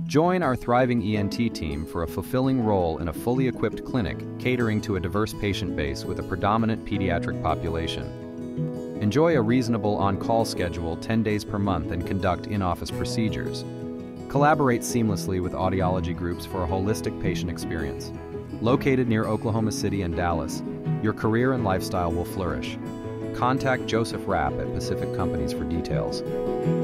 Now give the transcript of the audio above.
Join our thriving ENT team for a fulfilling role in a fully equipped clinic catering to a diverse patient base with a predominant pediatric population. Enjoy a reasonable on-call schedule 10 days per month and conduct in-office procedures. Collaborate seamlessly with audiology groups for a holistic patient experience. Located near Oklahoma City and Dallas, your career and lifestyle will flourish. Contact Joseph Hrap at Pacific Companies for details.